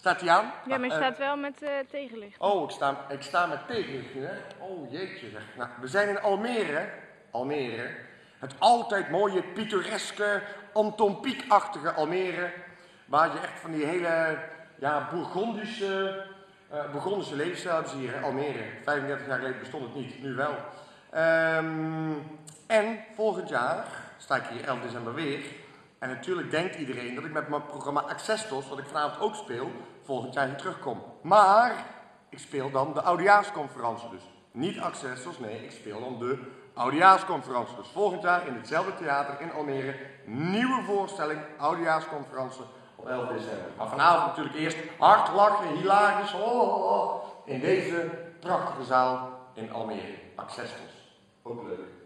Staat die aan? Ja, maar je staat wel met tegenlicht. Oh, ik sta met tegenlicht nu, hè? Oh, jeetje zeg. Nou, we zijn in Almere. Almere. Het altijd mooie, pittoreske, Anton Pieck-achtige Almere. Waar je echt van die hele, ja, Bourgondische levensstijl hebt hier, hè? Almere. 35 jaar geleden bestond het niet, nu wel. En volgend jaar sta ik hier 11 december weer. En natuurlijk denkt iedereen dat ik met mijn programma Accestos, wat ik vanavond ook speel, volgend jaar hier terugkom. Maar ik speel dan de oudejaarsconferentie dus. Niet Accestos, nee, ik speel dan de oudejaarsconferentie. Dus volgend jaar in hetzelfde theater in Almere, nieuwe voorstelling, oudejaarsconferentie op 11 december. Maar vanavond natuurlijk eerst hard lachen, hilarisch, in deze prachtige zaal in Almere. Accestos. Ook leuk.